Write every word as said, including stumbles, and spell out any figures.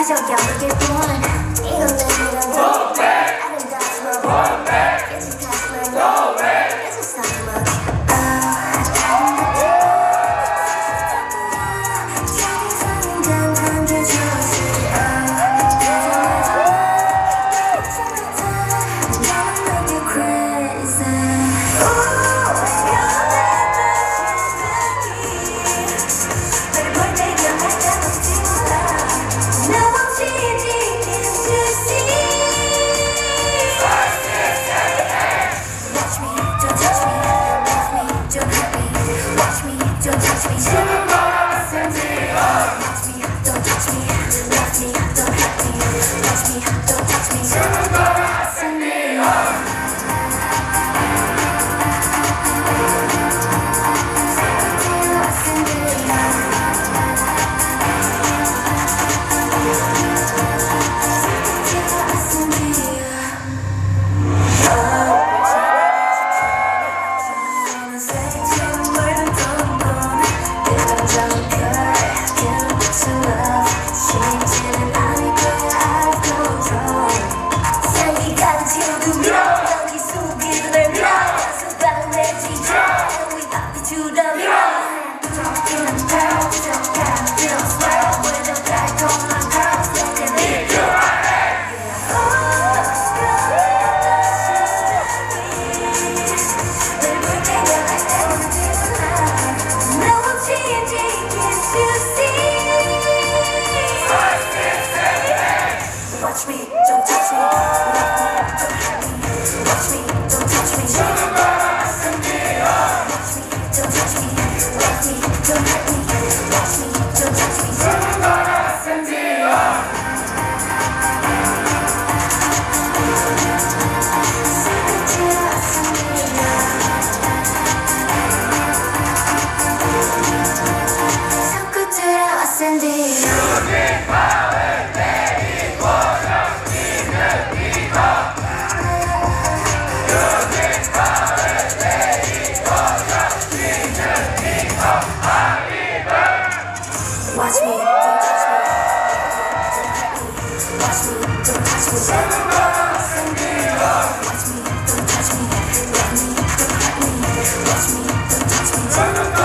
적이 없을 뿐 이건 내밀어 아름다워 보여 깨진 가슴을 no way It's a song Watch me, don't touch me, watch me, don't touch me, watch me, don't touch me, love me, don't hurt me, watch me, don't touch me.